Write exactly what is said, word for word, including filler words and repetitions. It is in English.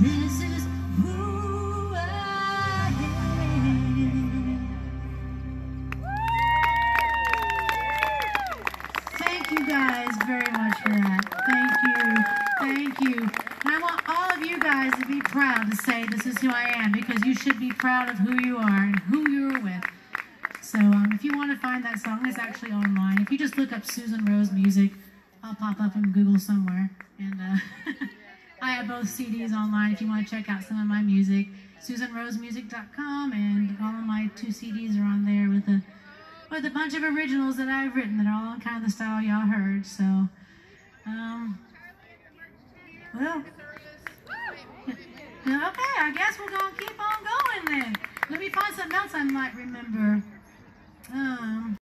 This is who I am. Thank you guys very much for that. Thank you. Thank you. And I want all of you guys to be proud to say this is who I am, because you should be proud of who you are and who you're with. So um, if you want to find that song, it's actually online. If you just look up Susan Rose Music, I'll pop up in Google somewhere. And uh, I have both C Ds online if you want to check out some of my music. Susan Rose Music dot com, and all of my two C Ds are on there with a, with a bunch of originals that I've written that are all kind of the style y'all heard. So, um, well, okay, I guess we're going to keep on going then. Let me find something else I might remember. Um...